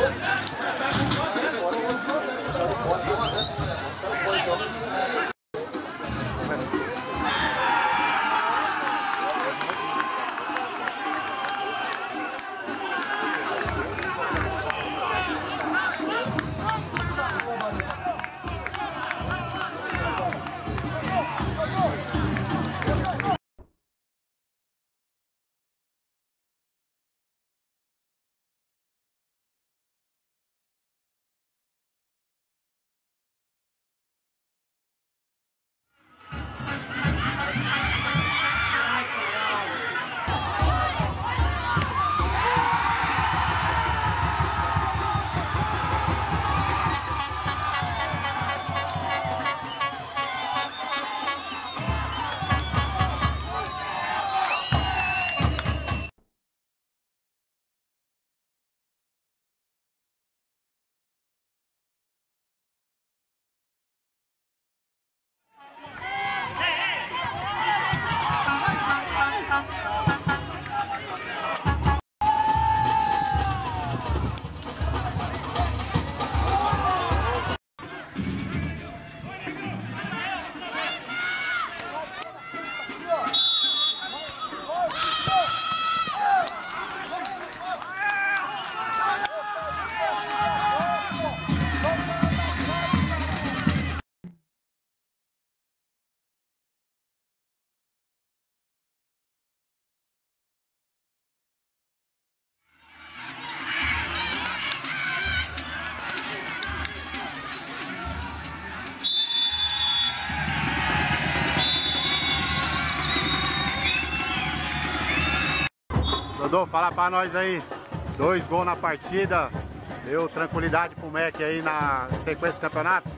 Dodô, fala pra nós aí, 2 gols na partida, deu tranquilidade pro MEC aí na sequência do campeonato?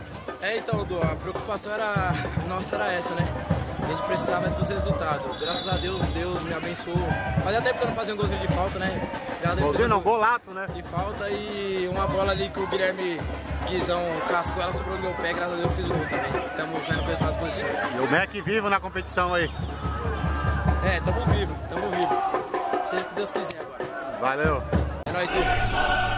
Então, Dodô, a preocupação nossa era essa, né? A gente precisava dos resultados. Graças a Deus, Deus me abençoou. Fazia tempo que eu não fazia um golzinho de falta, né? Golzinho não, golaço, né? De falta e uma bola ali que o Guilherme Guizão cascou, ela sobrou no meu pé, graças a Deus eu fiz o gol também. Estamos saindo com o resultado positivo. E o MEC vivo na competição aí? Tamo vivo, tamo vivo. Seja o que Deus quiser agora. Valeu. É nóis, Du.